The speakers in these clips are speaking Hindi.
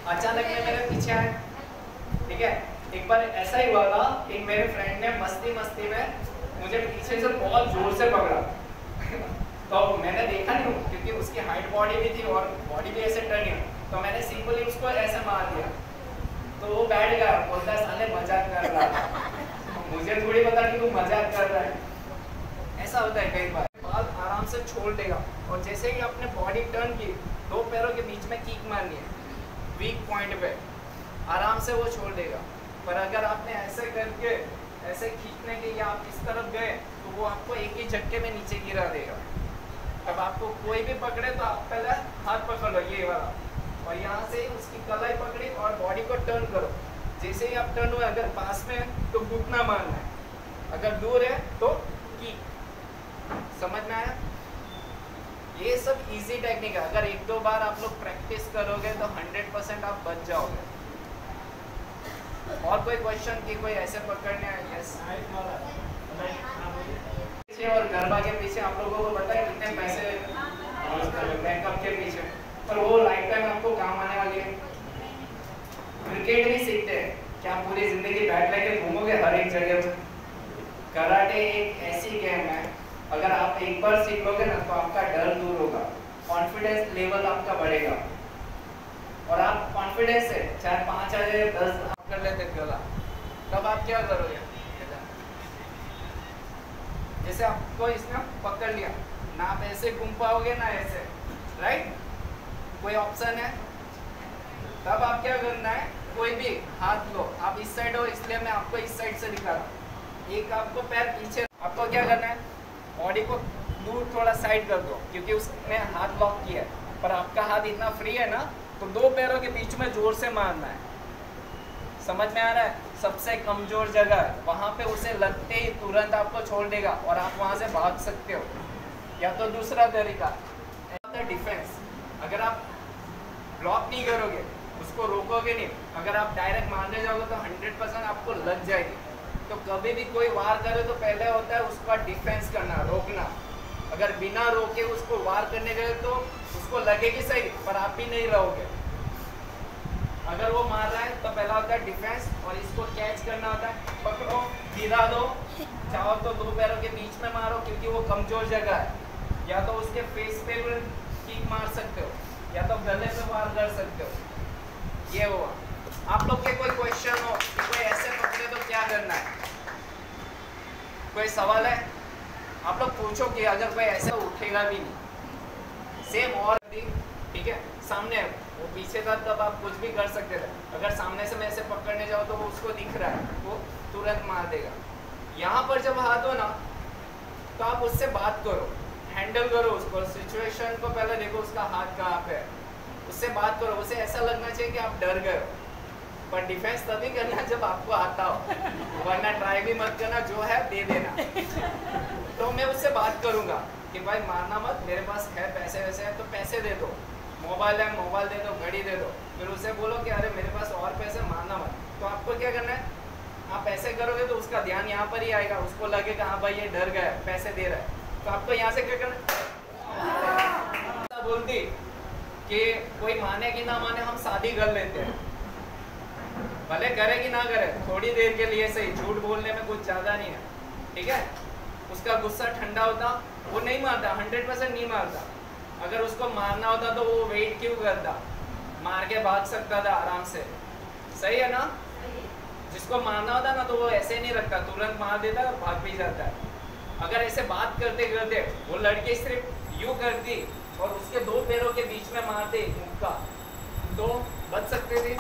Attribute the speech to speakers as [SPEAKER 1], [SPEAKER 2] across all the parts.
[SPEAKER 1] अचानक में मेरे पीछे आए, ठीक है। एक बार ऐसा ही हुआ था, एक मेरे फ्रेंड ने मस्ती मस्ती में मुझे पीछे से बहुत जोर से पकड़ा तो मैंने देखा नहीं क्योंकि उसकी हाइट बॉडी भी थी और बॉडी भी ऐसे टर्न है, तो मैंने सिंपली उसको ऐसे मार दिया। तो वो बैठ गया, बोलता है साले मजाक कर रहा है। मुझे थोड़ी पता कि तू मजाक कर रहा है। ऐसा होता है कई बार। बाल आराम से छोड़ देगा और जैसे ही आपने बॉडी टर्न की, दो पैरों के बीच में किक मारनी है, वीक पॉइंट पे आराम से वो छोड़ देगा। पर अगर आपने ऐसे करके ऐसे खींचने के या आप इस तरफ गए तो वो आपको एक ही झटके में नीचे गिरा देगा। अब आपको कोई भी पकड़े तो आप पहले हाथ पकड़ लो, ये वाला, और यहाँ से उसकी कलाई पकड़ी और बॉडी को टर्न करो। जैसे ही आप टर्न हुए, अगर पास में है तो घुटना मारना है, अगर दूर है तो किक। समझ में आया? ये सब इजी टेक्निक है। अगर एक दो बार आप लोग प्रैक्टिस करोगे तो 100% आप बच जाओगे। और कोई क्वेश्चन की कोई ऐसे पकड़ने है? यस। और गरबा के पीछे आप लोगों को पता है कितने पैसे मेकअप के पीछे, पर वो लाइफ टाइम आपको काम आने वाली है। क्रिकेट भी सीखते हैं, क्या पूरी जिंदगी बैट लेके घूमोगे हर एक जगह पर? कराटे एक ऐसी गेम है, अगर आप एक बार सीख लोगे ना तो आपका डर दूर होगा, कॉन्फिडेंस लेवल आपका बढ़ेगा और आप कॉन्फिडेंस से चाहे 5 आ जाए 10 आप कर लेते गला, तब आप क्या करोगे? जैसे आपको इसने पकड़ लिया ना, आप ऐसे घूम पाओगे ना ऐसे, राइट? कोई ऑप्शन है? तब आप क्या करना है, कोई भी हाथ लो, आप इस साइड हो इसलिए मैं आपको इस साइड से दिखा रहा हूँ। एक आपको पैर पीछे, आपको क्या करना है, बॉडी को दूर थोड़ा साइड कर दो क्योंकि उसने हाथ लॉक किया है, पर आपका हाथ इतना फ्री है ना, तो दो पैरों के बीच में जोर से मारना है। समझ में आ रहा है? सबसे कमजोर जगह है, वहाँ पे उसे लगते ही तुरंत आपको छोड़ देगा और आप वहाँ से भाग सकते हो। या तो दूसरा तरीका डिफेंस, अगर आप ब्लॉक नहीं करोगे, उसको रोकोगे नहीं, अगर आप डायरेक्ट मारने जाओगे तो 100% आपको लग जाएगी। तो कभी भी कोई वार करे तो पहले होता है उसका डिफेंस करना, रोकना। अगर बिना रोके उसको वार करने गए तो उसको लगेगी सही, पर आप भी नहीं रहोगे। अगर वो मार रहा है तो पहला होता है डिफेंस और इसको कैच करना होता है, पकड़ो, गिरा दो, चाहो तो दो पैरों के बीच में मारो क्योंकि वो कमजोर जगह है, या तो उसके फेस पे भी किक मार सकते हो या तो गले पे वार कर सकते हो। ये हुआ। आप लोग के कोई क्वेश्चन हो कि कोई ऐसे पकड़े तो क्या करना है? कोई सवाल है? आप लोग पूछो कि अगर कोई ऐसे उठेगा भी नहीं, सेम और ठीक है, सामने वो पीछे था तब आप कुछ भी कर सकते थे, अगर सामने से मैं ऐसे पकड़ने जाऊँ तो वो उसको दिख रहा है, वो तुरंत मार देगा। यहाँ पर जब हाथ हो ना तो आप उससे बात करो, हैंडल करो उसको, सिचुएशन को पहले देखो उसका हाथ कहाँ पे है, उससे बात करो, उसे ऐसा लगना चाहिए कि आप डर गए हो। पर डिफेंस तभी करना जब आपको आता हो, वरना ट्राई भी मत करना, जो है दे देना। तो मैं उससे बात करूंगा कि भाई मारना मत, मेरे पास है पैसे वैसे है तो पैसे दे दो, मोबाइल है मोबाइल दे दो, घड़ी दे दो। फिर उसे बोलो कि अरे मेरे पास और पैसे, मारना मत। तो आपको क्या करना है, आप ऐसे करोगे तो उसका ध्यान यहाँ पर ही आएगा, उसको लगेगा हाँ भाई ये डर गया, पैसे दे रहा है। तो आपको यहाँ से क्या करना, बोलती कि कोई माने कि ना माने हम शादी कर लेते हैं, भले करे कि ना करे, थोड़ी देर के लिए सही, झूठ बोलने में कुछ ज़्यादा नहीं है, ठीक है। उसका गुस्सा ठंडा होता, वो नहीं मारता, 100% नहीं मारता। अगर उसको मारना होता तो वो वेट क्यों करता, मार के भाग सकता था आराम से, सही है ना। जिसको मारना होता ना तो वो ऐसे नहीं रखता, तुरंत मार देता और भाग भी जाता है। अगर ऐसे बात करते करते वो लड़की सिर्फ यूँ करती और उसके दो पैरों के बीच में मारते मुक्का, तो बच सकते थे।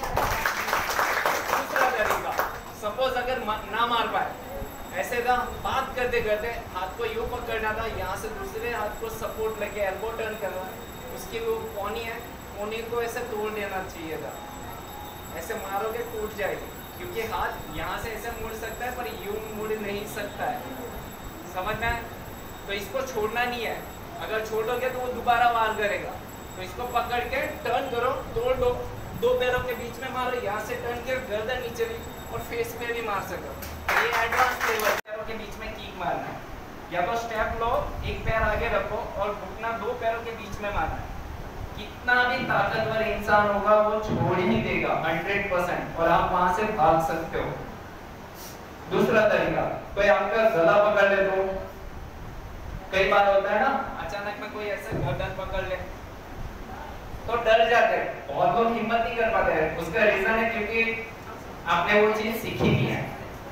[SPEAKER 1] दूसरा तरीका, सपोज अगर ना मार पाए, ऐसे था, बात करते करते हाथ को यूँ पकड़ना था, यहाँ से दूसरे हाथ को सपोर्ट लेके एल्बो टर्न करना, उसकी वो कोनी है, कोनी को ऐसे तोड़ देना चाहिए था। ऐसे मारोगे टूट जाएगी क्योंकि हाथ यहाँ से ऐसे मुड़ सकता है पर यूँ मुड़ नहीं सकता है, समझ में? तो इसको छोड़ना नहीं है, अगर छोड़ोगे तो वो दोबारा वार करेगा। तो इसको पकड़ के टर्न करो, तोड़ दो, दो पैरों के बीच में मारो, यहाँ से टर्न के गर्दन नीचे भी और फेस पे भी मार सको। ये एडवांस लेवल, पैरों के बीच में किक मारना है। या तो स्टेप लो, एक पैर आगे रखो और घुटना दो पैरों के बीच में मारना है, कितना भी ताकतवर इंसान होगा वो छोड़ ही देगा 100%, और आप वहां से भाग सकते हो। दूसरा तरीका, कोई आपका गला पकड़ ले तो कई बार होता है ना, अचानक में कोई ऐसे गर्दन पकड़ ले तो डर जाते हैं, बहुत लोग हिम्मत नहीं कर पाते हैं। उसका रीजन है क्योंकि आपने वो चीज सीखी नहीं है।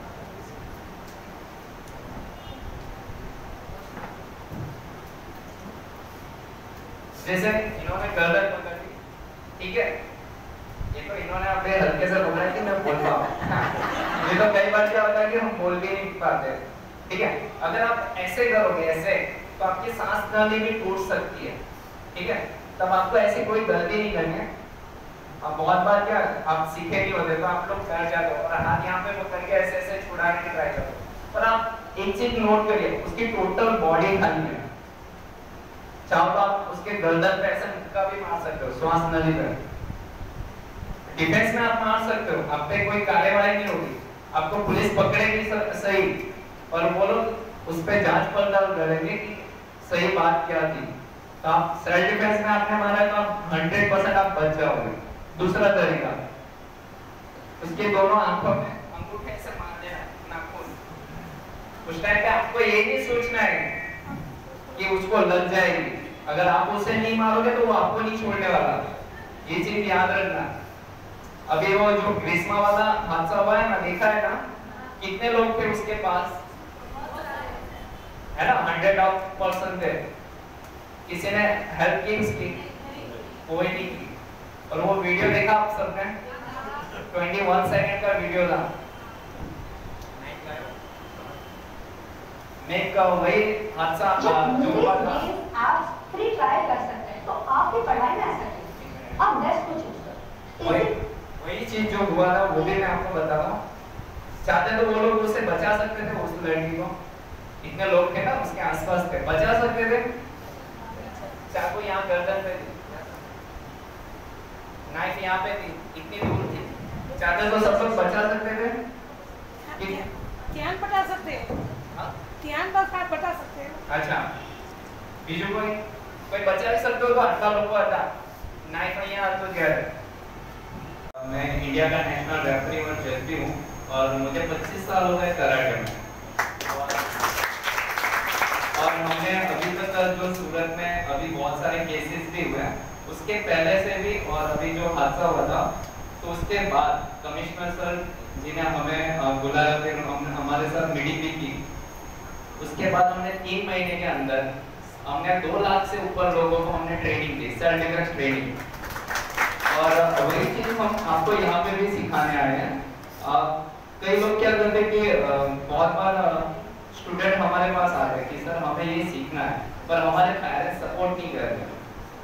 [SPEAKER 1] जैसे इन्होंने गर्दन पकड़ ली, ठीक है, ये तो इन्होंने अपने हल्के से बोला कि मैं बोल पाऊँ ये तो कई बार क्या होता है कि हम बोल भी नहीं पाते, ठीक है। अगर आप ऐसे करोगे ऐसे, तो आपकी सांस नली भी टूट सकती है, ठीक है। तब आपको ऐसी कोई गलती नहीं करनी है। अब बहुत बार क्या आप सीखे नहीं होते तो आप लोग डर जाते हो और हाथ यहाँ पे पकड़ के ऐसे ऐसे छुड़ाने की ट्राई करो, पर आप एक चीज नोट करिए, उसकी टोटल बॉडी खाली है। चाहो तो आप उसके गर्दन पे ऐसे मुक्का भी मार सकते हो, श्वास नली पे। डिफेंस में आप मार सकते हो, आप पे कोई कार्रवाई नहीं होगी, आपको पुलिस पकड़ेगी सही, और वो लोग उस पे जांच पड़ताल करेंगे कि सही बात क्या थी। तो आप सेल्फ डिफेंस में आपने मारा तो आप 100% आप बच जाओगे। दूसरा तरीका, उसके दोनों आंखों में अंगूठे से मार देना, नाखून। उस टाइम पे आपको ये नहीं सोचना है कि उसको लग जाएगी, अगर आप उसे नहीं मारोगे तो वो आपको नहीं छोड़ने वाला, ये चीज याद रखना। अभी वो जो ग्रीष्मा वाला हादसा हुआ है ना, देखा है ना, कितने लोग थे उसके पास, है ना, 100% थे। किसी ने हेल्प की उसकी? कोई नहीं की। और वो वीडियो देखा आप सबने, 21 सेकंड का वीडियो था। मैं का वही हादसा जो हुआ था।
[SPEAKER 2] आप फ्री ट्रायल कर सकते हैं, तो आपकी पढ़ाई में आ सकते हैं, आप बेस्ट को चूज करें।
[SPEAKER 1] वही चीज जो हुआ था वो भी मैं आपको बता रहा हूँ। चाहते तो वो लोग उसे बचा सकते थे, उस लड़की को, इतने लोग थे ना उसके आसपास थे, बचा सकते थे। चाकू यहाँ गर्दन पे थी, नाइफ यहाँ पे थी, इतनी दूर थी, चाहते तो सब लोग बचा सकते थे।
[SPEAKER 3] ध्यान बता सकते हैं, ध्यान बस आप बता सकते हैं।
[SPEAKER 1] अच्छा, बीजू कोई बचा भी सकते हो तो आटला लोग आता, नाइफ यहाँ तो क्या है। मैं इंडिया का नेशनल रेफरी और जज भी हूँ, और मुझे 25 साल हो गए कराटे में। और हमने अभी तक जो सूरत में अभी बहुत सारे केसेस भी हुए हैं, उसके पहले से भी और अभी जो हादसा हुआ था, तो उसके बाद कमिश्नर सर जी ने हमें बुलाया, फिर हमने हमारे साथ मीटिंग भी की। उसके बाद हमने 3 महीने के अंदर हमने 2 लाख से ऊपर लोगों को हमने ट्रेनिंग दी, सेल्फ डिफेंस ट्रेनिंग। और वही चीज हम आपको यहाँ पे भी सिखाने आए हैं। कई लोग क्या करते हैं कि बहुत बार स्टूडेंट हमारे पास आते हैं कि सर हमें ये सीखना है, पर हमारे पेरेंट्स सपोर्ट नहीं कर रहे।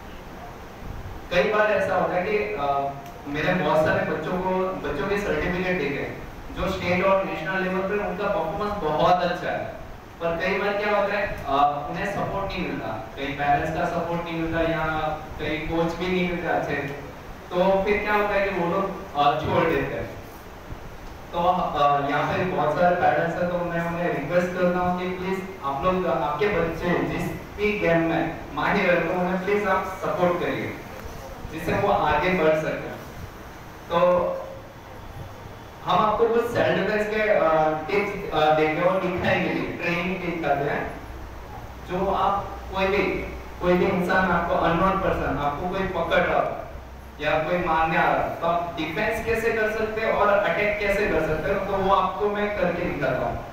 [SPEAKER 1] कई बार ऐसा होता है कि मेरे बहुत सारे बच्चों के सर्टिफिकेट देखे जो स्टेट और नेशनल लेवल पे उनका परफॉर्मेंस बहुत अच्छा है, पर कई बार क्या होता है उन्हें सपोर्ट नहीं मिलता, कई पेरेंट्स का सपोर्ट नहीं मिलता, या कई कोच भी नहीं मिलते अच्छे, तो फिर क्या होता है कि वो लोग छोड़ देते हैं। तो यहाँ पे बहुत सारे पेरेंट्स हैं, तो मैं उन्हें रिक्वेस्ट करता हूँ कि प्लीज आप लोग आपके बच्चे जिस भी गेम में माहिर है तो उन्हें प्लीज आप सपोर्ट करिए, जिससे वो आगे बढ़ सके। तो हम आपको कुछ सेल्फ डिफेंस के टिप्स देंगे और दिखाएंगे, ट्रेनिंग दिखाते हैं, जो आप कोई भी इंसान, आपको अननोन पर्सन आपको कोई पकड़ रहा या कोई मारने आ रहा, तो आप डिफेंस कैसे कर सकते हैं और अटैक कैसे कर सकते हैं, तो वो आपको मैं करके दिखाता हूँ।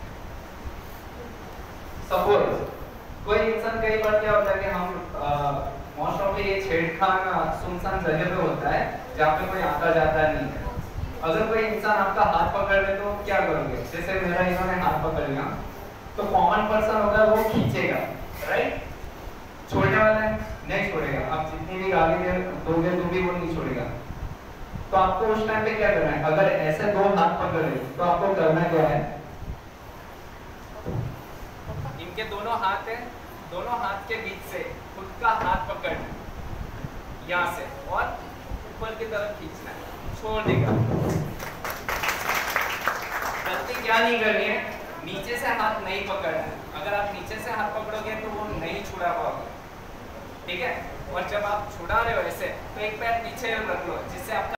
[SPEAKER 1] सपोज कोई इंसान, कई बार क्या होता है कि हम मोस्ट ऑफ ये छेड़खानी सुनसान जगह पे होता है जहाँ पे कोई आता जाता नहीं है। अगर कोई इंसान आपका हाथ पकड़ ले तो क्या करोगे? जैसे मेरा इन्होंने हाथ पकड़ लिया, तो कॉमन पर्सन होगा वो खींचेगा, राइट, छोड़ने वाला है नहीं छोड़ेगा, आप जितनी भी गाली दोगे तो भी वो नहीं छोड़ेगा। तो आपको उस टाइम पे क्या करना है? अगर ऐसे 2 हाथ पकड़े तो आपको करना क्या है? इनके दोनों हाथ है, दोनों हाथ के बीच से खुद का हाथ पकड़ना, यहाँ से, और ऊपर की तरफ खींचना है, छोड़ देगा। गलती क्या नहीं करनी है, नीचे से हाथ नहीं पकड़ना है। अगर आप नीचे से हाथ पकड़ोगे तो वो नहीं छुड़ा पाओगे, ठीक है। और जब आप छुड़ा रहे हो ऐसे तो एक पैर पीछे रख लो जिससे आपका